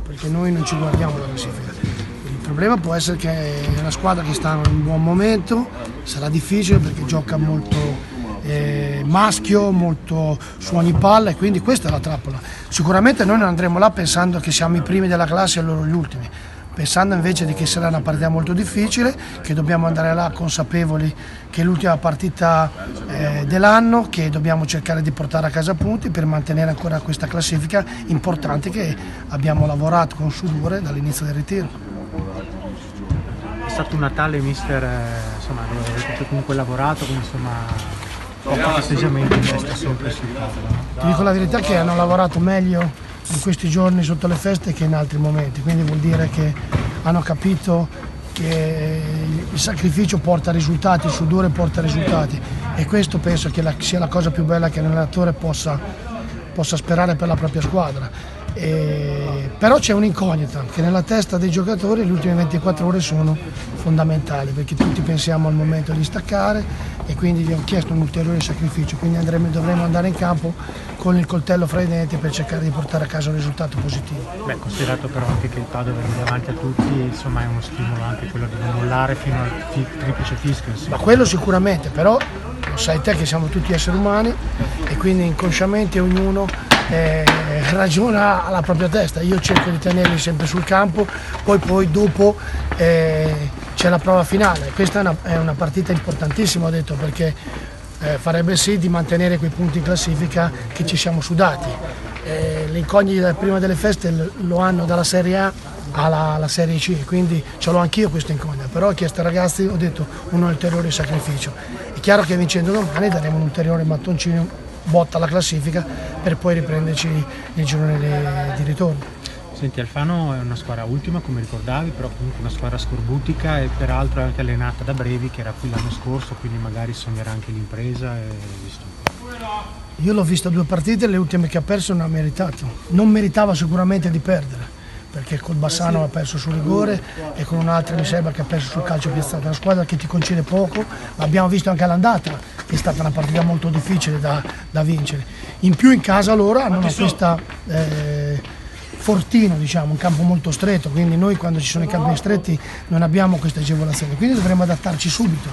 perché noi non ci guardiamo la classifica. Il problema può essere che è una squadra che sta in un buon momento, sarà difficile perché gioca molto maschio, molto su ogni palla, e quindi questa è la trappola. Sicuramente noi non andremo là pensando che siamo i primi della classe e loro gli ultimi, pensando invece di che sarà una partita molto difficile, che dobbiamo andare là consapevoli che è l'ultima partita dell'anno, che dobbiamo cercare di portare a casa punti per mantenere ancora questa classifica importante che abbiamo lavorato con sudore dall'inizio del ritiro. È stato un Natale, mister, insomma, dove avete comunque lavorato, quindi insomma pochi festeggiamenti, in testa sempre sul tavolo. Ti dico la verità che hanno lavorato meglio in questi giorni sotto le feste che in altri momenti, quindi vuol dire che hanno capito che il sacrificio porta risultati, il sudore porta risultati, e questo penso che sia la cosa più bella che un allenatore possa sperare per la propria squadra. Però c'è un'incognita che nella testa dei giocatori le ultime 24 ore sono fondamentali, perché tutti pensiamo al momento di staccare, e quindi vi ho chiesto un ulteriore sacrificio, quindi dovremo andare in campo con il coltello fra i denti per cercare di portare a casa un risultato positivo. Beh, considerato però anche che il Padova è davanti a tutti, insomma è uno stimolo anche quello di non mollare fino al triplice fischio. Ma quello sicuramente, però lo sai te che siamo tutti esseri umani e quindi inconsciamente ognuno ragiona alla propria testa. Io cerco di tenerli sempre sul campo, poi dopo c'è la prova finale. Questa è una partita importantissima, ho detto, perché farebbe sì di mantenere quei punti in classifica che ci siamo sudati. Le incognite prima delle feste lo hanno dalla Serie A alla Serie C, quindi ce l'ho anch'io questa incognita, però ho chiesto ai ragazzi, ho detto, un ulteriore sacrificio. È chiaro che vincendo domani daremo un ulteriore mattoncino, botta alla classifica, per poi riprenderci nel girone di ritorno. Senti, Alfano è una squadra ultima, come ricordavi, però comunque una squadra scorbutica e peraltro è anche allenata da Brevi, che era qui l'anno scorso, quindi magari sognerà anche l'impresa. Io l'ho vista 2 partite, le ultime che ha perso non ha meritato, non meritava sicuramente di perdere, perché col Bassano ha perso sul rigore e con un'altra mi sembra che ha perso sul calcio piazzato. È una squadra che ti concede poco, ma abbiamo visto anche all'andata che è stata una partita molto difficile da vincere. In più in casa loro hanno questa fortino, diciamo, un campo molto stretto, quindi noi quando ci sono i campi stretti non abbiamo queste agevolazioni, quindi dovremo adattarci subito.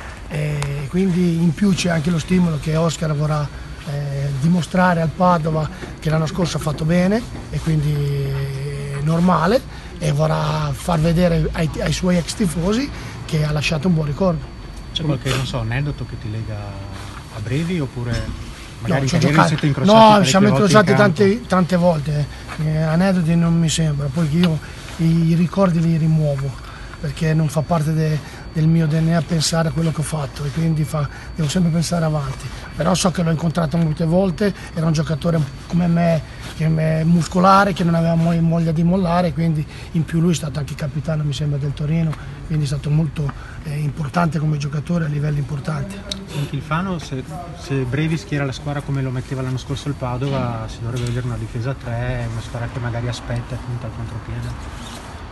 Quindi in più c'è anche lo stimolo che Oscar vorrà dimostrare al Padova che l'anno scorso ha fatto bene, e quindi normale, e vorrà far vedere ai suoi ex tifosi che ha lasciato un buon ricordo. C'è qualche, non so, aneddoto che ti lega a Brevi, oppure magari no, siete incrociati? No, siamo incrociati tante volte, aneddoti non mi sembra, poi io i ricordi li rimuovo perché non fa parte del mio DNA pensare a quello che ho fatto, e quindi devo sempre pensare avanti. Però so che l'ho incontrato molte volte, era un giocatore come me, muscolare, che non aveva mai voglia di mollare, quindi in più lui è stato anche capitano, mi sembra, del Torino, quindi è stato molto importante come giocatore a livelli importanti. Senti, il Fano, se Brevi schiera la squadra come lo metteva l'anno scorso il Padova, si dovrebbe vedere una difesa a 3, una squadra che magari aspetta e punta al contropiede.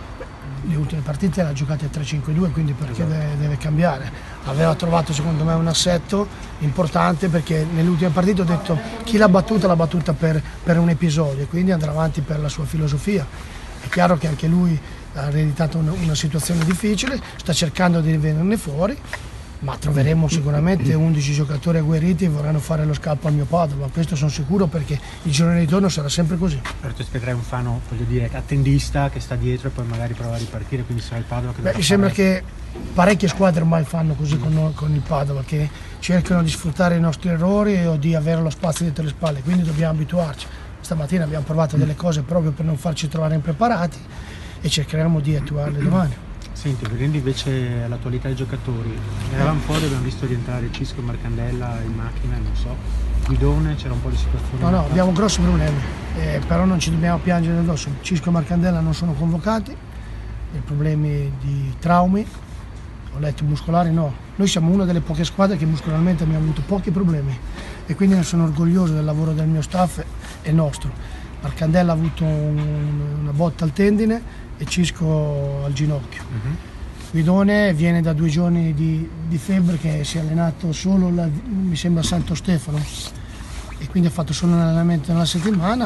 Le ultime partite l'ha giocate a 3-5-2, quindi perché deve cambiare? Aveva trovato secondo me un assetto importante, perché nelle ultime partite ho detto chi l'ha battuta per un episodio, quindi andrà avanti per la sua filosofia. È chiaro che anche lui ha ereditato una situazione difficile, sta cercando di venirne fuori, ma troveremo sicuramente 11 giocatori agguerriti e vorranno fare lo scalpo al mio Padova, questo sono sicuro, perché il girone di ritorno sarà sempre così. Però ti aspetterai un Fano, voglio dire, attendista, che sta dietro e poi magari prova a ripartire, quindi sarà il Padova che mi sembra che parecchie squadre ormai fanno così con il Padova, che cercano di sfruttare i nostri errori o di avere lo spazio dietro le spalle, quindi dobbiamo abituarci. Stamattina abbiamo provato delle cose proprio per non farci trovare impreparati e cercheremo di attuarle domani. Senti, vedendo invece l'attualità dei giocatori, eravamo fuori, abbiamo visto rientrare Cisco e Marcandella in macchina, non so, Guidone, c'era un po' di situazione. No, abbiamo grossi problemi, però non ci dobbiamo piangere addosso. Cisco e Marcandella non sono convocati, problemi di traumi, ho letto muscolari, no. Noi siamo una delle poche squadre che muscolarmente abbiamo avuto pochi problemi, e quindi ne sono orgoglioso del lavoro del mio staff e nostro. Marcandella ha avuto una botta al tendine e Cisco al ginocchio. Guidone viene da 2 giorni di febbre, che si è allenato solo, mi sembra, a Santo Stefano, e quindi ha fatto solo un allenamento nella settimana,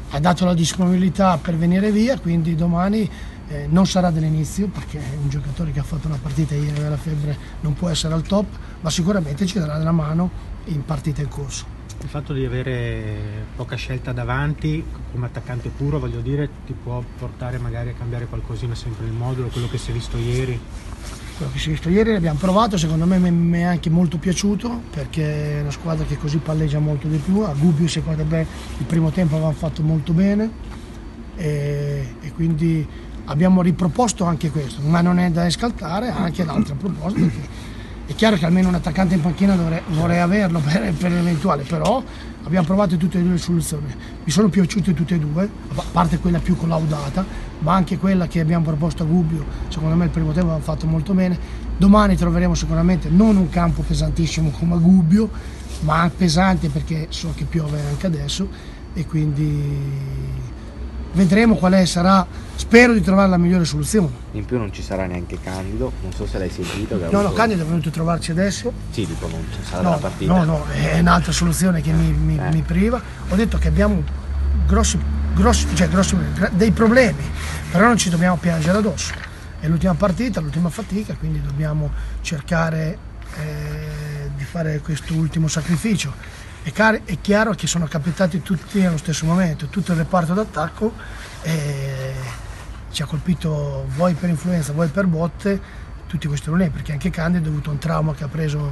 ha dato la disponibilità per venire via, quindi domani non sarà dell'inizio, perché è un giocatore che ha fatto una partita ieri nella febbre, non può essere al top, ma sicuramente ci darà la mano in partita in corso. Il fatto di avere poca scelta davanti come attaccante puro, voglio dire, ti può portare magari a cambiare qualcosina sempre il modulo, quello che si è visto ieri? Quello che si è visto ieri l'abbiamo provato, secondo me mi è anche molto piaciuto, perché è una squadra che così palleggia molto di più. A Gubbio secondo me il primo tempo avevamo fatto molto bene e quindi abbiamo riproposto anche questo, ma non è da escaltare, anche l'altra proposta. È chiaro che almeno un attaccante in panchina vorrei averlo per l'eventuale, però abbiamo provato tutte e due le soluzioni. Mi sono piaciute tutte e due, a parte quella più collaudata, ma anche quella che abbiamo proposto a Gubbio, secondo me il primo tempo abbiamo fatto molto bene. Domani troveremo sicuramente non un campo pesantissimo come a Gubbio, ma pesante, perché so che piove anche adesso, e quindi vedremo quale sarà. Spero di trovare la migliore soluzione. In più non ci sarà neanche Candido, non so se l'hai sentito. No, Candido è venuto a trovarci adesso. Sì, dico, non ci sarà la partita. No, è un'altra soluzione che mi priva. Ho detto che abbiamo grossi, dei problemi, però non ci dobbiamo piangere addosso. È l'ultima partita, l'ultima fatica, quindi dobbiamo cercare di fare questo ultimo sacrificio. È chiaro che sono capitati tutti allo stesso momento, tutto il reparto d'attacco ci ha colpito, vuoi per influenza, vuoi per botte, tutti questi problemi, perché anche Candido ha avuto un trauma che ha preso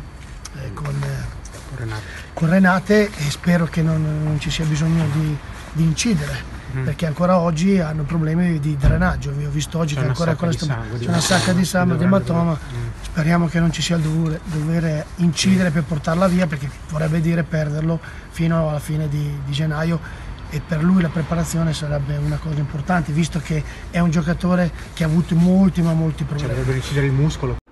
con Renate, e spero che non ci sia bisogno di incidere, perché ancora oggi hanno problemi di drenaggio. Vi ho visto oggi che ancora c'è una sacca di sangue, di ematoma. Speriamo che non ci sia il dover incidere per portarla via, perché vorrebbe dire perderlo fino alla fine di gennaio, e per lui la preparazione sarebbe una cosa importante, visto che è un giocatore che ha avuto molti problemi. Cioè, dovrebbe incidere il muscolo.